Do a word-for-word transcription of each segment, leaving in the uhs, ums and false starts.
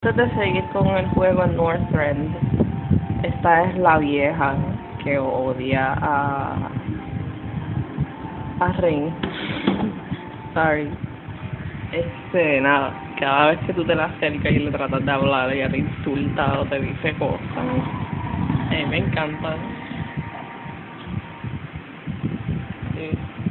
Antes de seguir con el juego en Northrend, esta es la vieja que odia a a Rin. Sorry. Este, nada, cada vez que tú te la acercas y le tratas de hablar, ella te insulta o te dice cosas. A mí me encanta. Sí.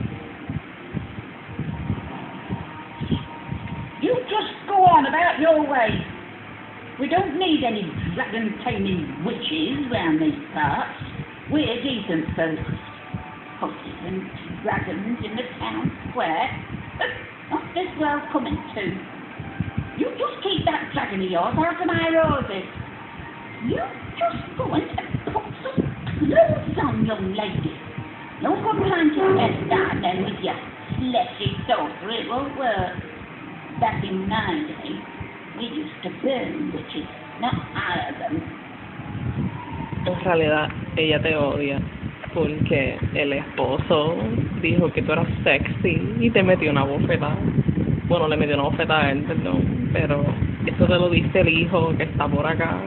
You just go on about your way. We don't need any dragon-taming witches round these parts. We're decent folks. Horses and dragons in the town square. But what's this world coming to? You just keep that dragon of yours out of my roses. You just go and put some clothes on, young lady. No good trying to test down then with your fleshy sorcery. It won't work. Back in my day, we used to burn witches, not hire them. En realidad, ella te odia porque el esposo dijo que tú eras sexy y te metió una bofetada. Bueno, le metió una bofetada a él, perdón, pero eso te lo dice el hijo que está por acá.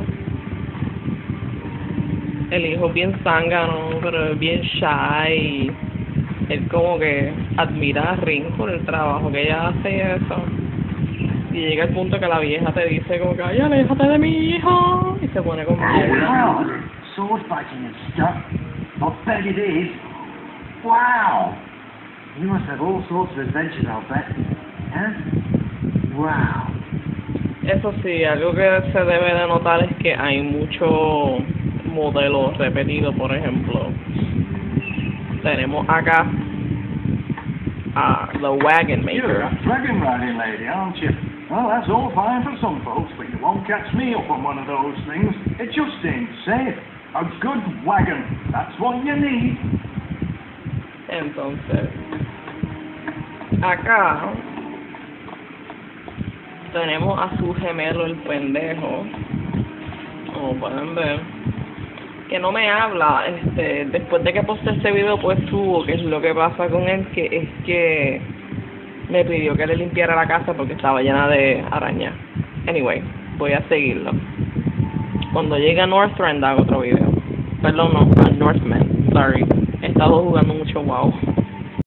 El hijo es bien zángano, pero es bien shy. Él como que admira a Rin por el trabajo que ella hace y eso. Y llega el punto que la vieja te dice como que, ay, aléjate de mi hijo. Y se pone como... Wow, sword fighting and stuff. I bet it is. Wow. You must have all sorts of adventures, I'll bet. Huh? Wow. Eso sí, algo que se debe de notar es que hay mucho modelo repetido. Por ejemplo, tenemos acá a The Wagon Maker. You're a dragon riding lady, aren't you? Well, that's all fine for some folks, but you won't catch me up on one of those things. It just ain't safe. A good wagon, that's what you need. Entonces, acá tenemos a su gemelo, el pendejo, como pueden ver, que no me habla. Este, después de que posté este video, pues tuvo, que es lo que pasa con él, que es que me pidió que le limpiara la casa porque estaba llena de arañas. Anyway, voy a seguirlo. Cuando llegue a Northrend hago otro video. Perdón, no, a Northman. Sorry. He estado jugando mucho WoW.